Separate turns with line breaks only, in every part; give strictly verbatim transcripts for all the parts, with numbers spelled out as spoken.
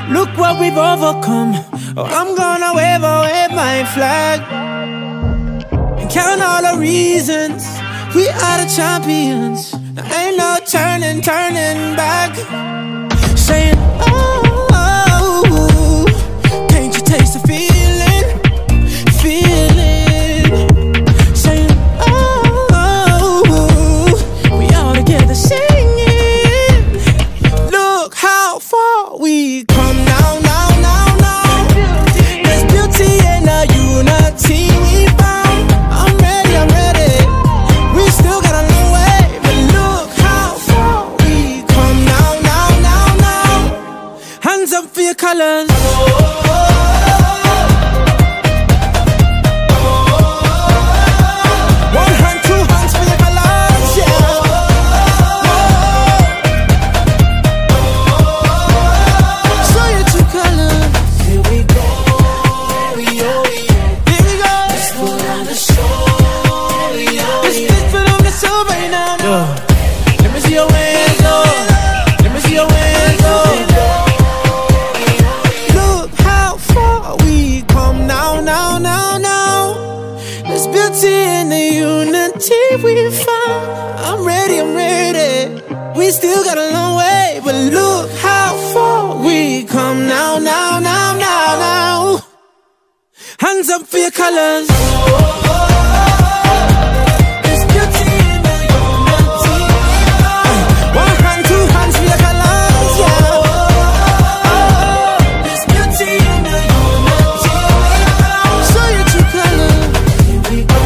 Look what we've overcome. Oh, I'm gonna wave, oh, wave my flag and count all the reasons we are the champions. There ain't no turning, turning back. Saying, oh, oh, can't you taste the feeling, feeling? Saying, oh, oh, we all together singing. Look how far we come now, now, now, now. There's beauty in the unity we found. I'm ready, I'm ready. We still got a long way, but look how far we come now, now, now, now. Hands up for your colors. One hand, two hands for your colors, yeah. Show your true colors. Here we go, yo, yo. Here we go. Let's put on the show, yo. Let's put on the show right now, now. Let me see your hands up. Let me see your hands up. Look how far we come now, now, now, now. There's beauty in the unity we found. I'm ready, I'm ready. We still got a long way, but look how far we come now, now, now, now, now. Hands up for your colors. There's beauty in the unity. One hand, two hands for your colors, yeah. There's beauty in the unity. Show your true colors. Here we go.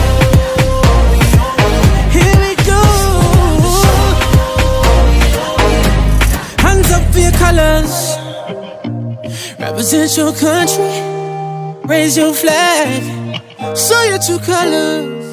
Here we go. Hands up for your colors. Represent your country. Raise your flag. Show your true colors.